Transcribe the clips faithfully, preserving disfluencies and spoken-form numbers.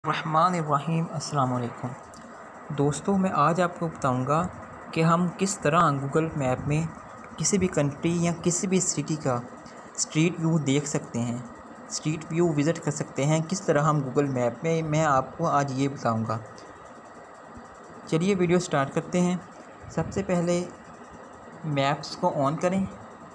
रहमानिर्रहीम। अस्सलाम वालेकुम दोस्तों, मैं आज आपको बताऊंगा कि हम किस तरह गूगल मैप में किसी भी कंट्री या किसी भी सिटी का स्ट्रीट व्यू देख सकते हैं, स्ट्रीट व्यू विज़िट कर सकते हैं। किस तरह हम गूगल मैप में मैं आपको आज ये बताऊंगा। चलिए वीडियो स्टार्ट करते हैं। सबसे पहले मैप्स को ऑन करें।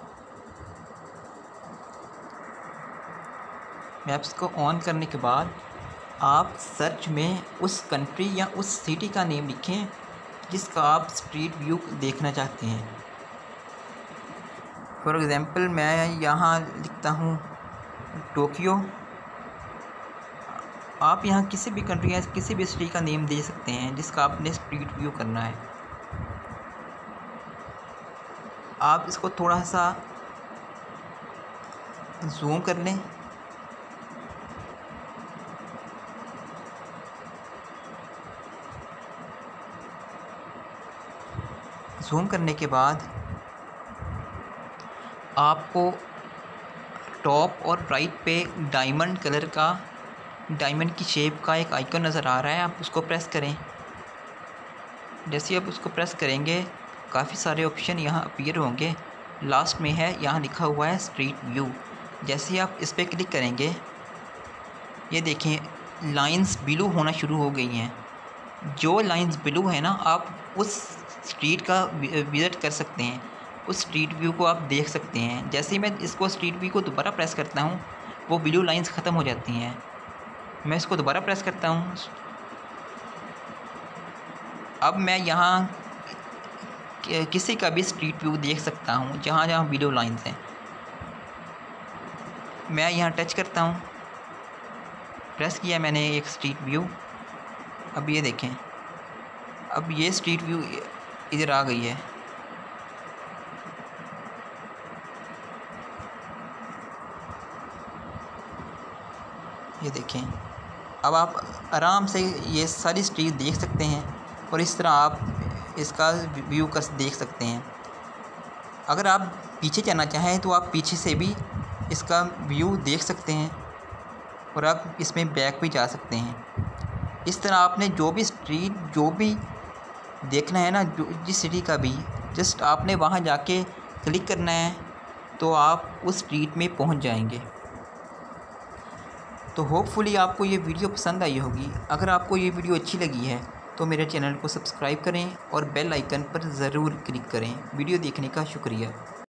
मैप्स को ऑन करने के बाद आप सर्च में उस कंट्री या उस सिटी का नेम लिखें जिसका आप स्ट्रीट व्यू देखना चाहते हैं। फॉर एग्ज़ाम्पल मैं यहाँ लिखता हूँ टोक्यो। आप यहाँ किसी भी कंट्री या किसी भी सिटी का नेम दे सकते हैं जिसका आपने स्ट्रीट व्यू करना है। आप इसको थोड़ा सा जूम कर लें। जूम करने के बाद आपको टॉप और राइट पे डायमंड कलर का, डायमंड की शेप का एक आइकन नज़र आ रहा है। आप उसको प्रेस करें। जैसे आप उसको प्रेस करेंगे काफ़ी सारे ऑप्शन यहाँ अपीयर होंगे। लास्ट में है यहाँ लिखा हुआ है स्ट्रीट व्यू। जैसे ही आप इस पर क्लिक करेंगे, ये देखें लाइंस ब्लू होना शुरू हो गई हैं। जो लाइंस ब्लू है ना, आप उस स्ट्रीट का विज़िट कर सकते हैं, उस स्ट्रीट व्यू को आप देख सकते हैं। जैसे ही मैं इसको स्ट्रीट व्यू को दोबारा प्रेस करता हूँ, वो ब्लू लाइंस ख़त्म हो जाती हैं। मैं इसको दोबारा प्रेस करता हूँ। अब मैं यहाँ किसी का भी स्ट्रीट व्यू देख सकता हूँ जहाँ जहाँ ब्लू लाइंस हैं। मैं यहाँ टच करता हूँ, प्रेस किया मैंने एक स्ट्रीट व्यू। अब ये देखें, अब ये स्ट्रीट व्यू इधर आ गई है। ये देखें, अब आप आराम से ये सारी स्ट्रीट देख सकते हैं और इस तरह आप इसका व्यू कर देख सकते हैं। अगर आप पीछे जाना चाहें तो आप पीछे से भी इसका व्यू देख सकते हैं और आप इसमें बैक भी जा सकते हैं। इस तरह आपने जो भी स्ट्रीट जो भी देखना है ना, जो जिस सिटी का भी, जस्ट आपने वहाँ जाके क्लिक करना है तो आप उस स्ट्रीट में पहुँच जाएंगे। तो होपफुली आपको ये वीडियो पसंद आई होगी। अगर आपको ये वीडियो अच्छी लगी है तो मेरे चैनल को सब्सक्राइब करें और बेल आइकन पर ज़रूर क्लिक करें। वीडियो देखने का शुक्रिया।